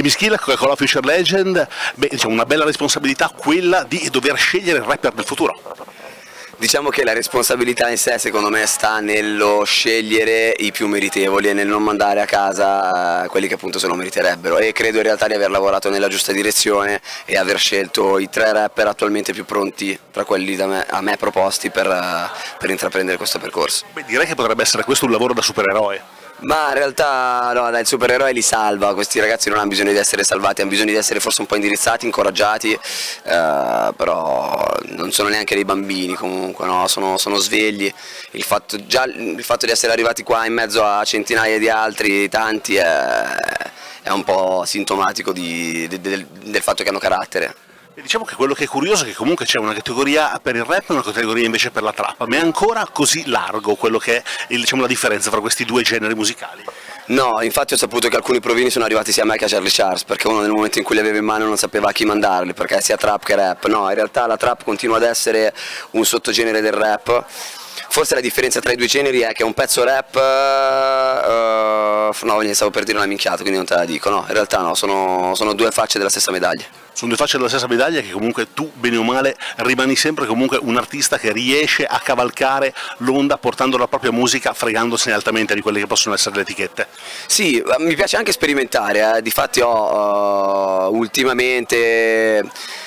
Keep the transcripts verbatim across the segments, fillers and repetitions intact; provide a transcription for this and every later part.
E Mischilla, Coca-Cola Future Legend, beh, diciamo una bella responsabilità quella di dover scegliere il rapper del futuro. Diciamo che la responsabilità in sé secondo me sta nello scegliere i più meritevoli e nel non mandare a casa quelli che appunto se lo meriterebbero, e credo in realtà di aver lavorato nella giusta direzione e aver scelto i tre rapper attualmente più pronti tra quelli da me, a me proposti per, per intraprendere questo percorso. Beh, direi che potrebbe essere questo un lavoro da supereroe. Ma in realtà no, dai, il supereroe li salva, questi ragazzi non hanno bisogno di essere salvati, hanno bisogno di essere forse un po' indirizzati, incoraggiati, eh, però non sono neanche dei bambini comunque, no? sono, sono svegli, il fatto, già il fatto di essere arrivati qua in mezzo a centinaia di altri, tanti, è, è un po' sintomatico di, di, del, del fatto che hanno carattere. E diciamo che quello che è curioso è che comunque c'è una categoria per il rap e una categoria invece per la trap, ma è ancora così largo quello che è il, diciamo, la differenza tra questi due generi musicali? No, infatti ho saputo che alcuni provini sono arrivati sia a me che a Charlie Charles, perché uno nel momento in cui li aveva in mano non sapeva a chi mandarli, perché sia trap che rap. No, in realtà la trap continua ad essere un sottogenere del rap. Forse la differenza tra i due generi è che un pezzo rap, uh, no, stavo per dire una minchiata, quindi non te la dico, no, in realtà no, sono, sono due facce della stessa medaglia. Sono due facce della stessa medaglia che comunque tu, bene o male, rimani sempre comunque un artista che riesce a cavalcare l'onda portando la propria musica, fregandosene altamente di quelle che possono essere le etichette. Sì, mi piace anche sperimentare, eh. Difatti ho uh, ultimamente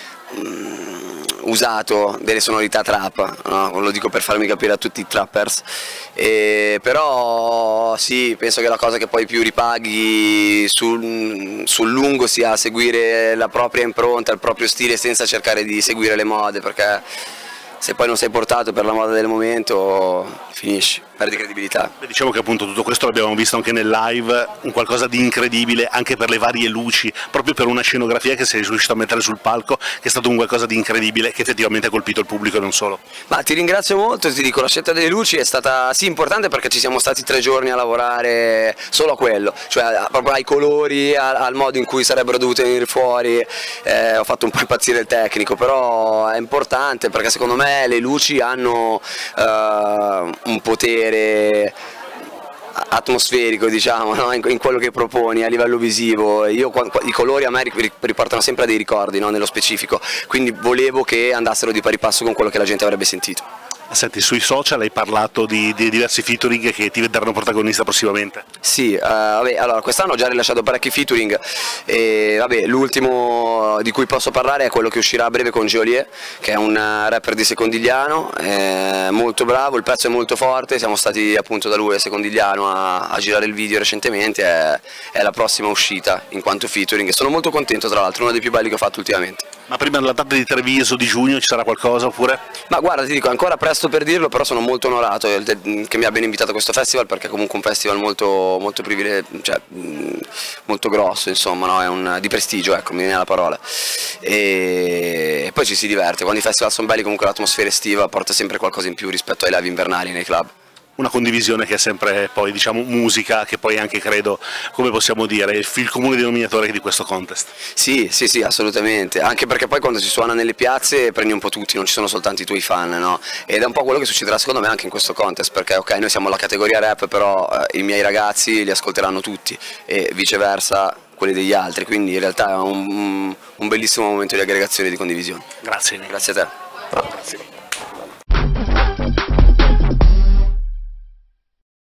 um, usato delle sonorità trap, no? Lo dico per farmi capire a tutti i trappers, e, però sì, penso che la cosa che poi più ripaghi sul, sul lungo sia seguire la propria impronta, il proprio stile senza cercare di seguire le mode, perché se poi non sei portato per la moda del momento finisci, perdi credibilità. Beh, diciamo che appunto tutto questo l'abbiamo visto anche nel live, un qualcosa di incredibile anche per le varie luci, proprio per una scenografia che sei riuscito a mettere sul palco, che è stato un qualcosa di incredibile che effettivamente ha colpito il pubblico e non solo. Ma ti ringrazio molto, ti dico, la scelta delle luci è stata sì importante perché ci siamo stati tre giorni a lavorare solo a quello, cioè proprio ai colori, al modo in cui sarebbero dovute venire fuori, eh, ho fatto un po' impazzire il tecnico, però è importante perché secondo me le luci hanno uh, un potere atmosferico, diciamo, no? in, in quello che proponi a livello visivo. Io, i colori a me riportano sempre a dei ricordi, no? Nello specifico, quindi volevo che andassero di pari passo con quello che la gente avrebbe sentito. Senti, sui social hai parlato di, di diversi featuring che ti vedranno protagonista prossimamente. Sì, uh, vabbè, allora quest'anno ho già rilasciato parecchi featuring e vabbè, l'ultimo di cui posso parlare è quello che uscirà a breve con Geolier, che è un rapper di Secondigliano, è molto bravo, il pezzo è molto forte, siamo stati appunto da lui a Secondigliano a, a girare il video recentemente, è, è la prossima uscita in quanto featuring e sono molto contento, tra l'altro, uno dei più belli che ho fatto ultimamente. Ma prima della data di Treviso di giugno ci sarà qualcosa oppure? Ma guarda, ti dico, ancora presto per dirlo, però sono molto onorato che mi abbiano invitato a questo festival perché è comunque un festival molto, molto, cioè, molto grosso, insomma, no? È un, di prestigio, ecco, mi viene la parola. E poi ci si diverte, quando i festival sono belli comunque l'atmosfera estiva porta sempre qualcosa in più rispetto ai live invernali nei club. Una condivisione che è sempre poi, diciamo, musica, che poi anche credo, come possiamo dire, il, il comune denominatore di questo contest. Sì, sì, sì, assolutamente, anche perché poi quando si suona nelle piazze prendi un po' tutti, non ci sono soltanto i tuoi fan, no? Ed è un po' quello che succederà secondo me anche in questo contest, perché ok, noi siamo la categoria rap, però eh, i miei ragazzi li ascolteranno tutti e viceversa quelli degli altri, quindi in realtà è un, un bellissimo momento di aggregazione e di condivisione. Grazie. Grazie a te. Grazie.